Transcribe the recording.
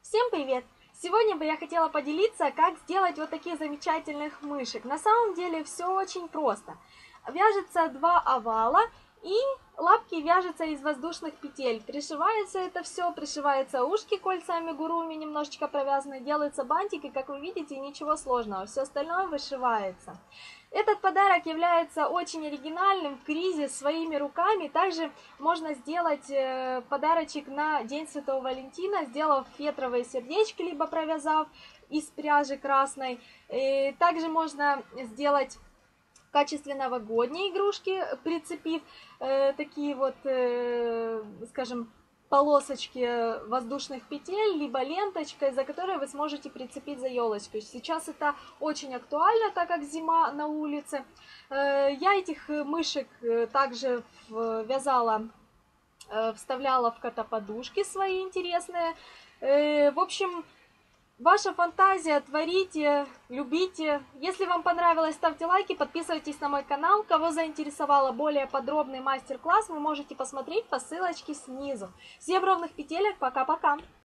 Всем привет! Сегодня бы я хотела поделиться, как сделать вот таких замечательных мышек. На самом деле все очень просто. Вяжется два овала и лапки вяжутся из воздушных петель. Пришивается это все, пришиваются ушки кольцами гуруми, немножечко провязаны, делаются бантики, как вы видите, ничего сложного. Все остальное вышивается. Этот подарок является очень оригинальным в кризе своими руками. Также можно сделать подарочек на День Святого Валентина, сделав фетровые сердечки, либо провязав из пряжи красной. И также можно сделать в качестве новогодней игрушки, прицепив такие вот, скажем, полосочки воздушных петель, либо ленточкой, за которой вы сможете прицепить за елочку. Сейчас это очень актуально, так как зима на улице. Я этих мышек также вязала, вставляла в кота-подушки свои интересные. В общем, ваша фантазия, творите, любите. Если вам понравилось, ставьте лайки, подписывайтесь на мой канал. Кого заинтересовало более подробный мастер-класс, вы можете посмотреть по ссылочке снизу. Всем ровных петелек, пока-пока!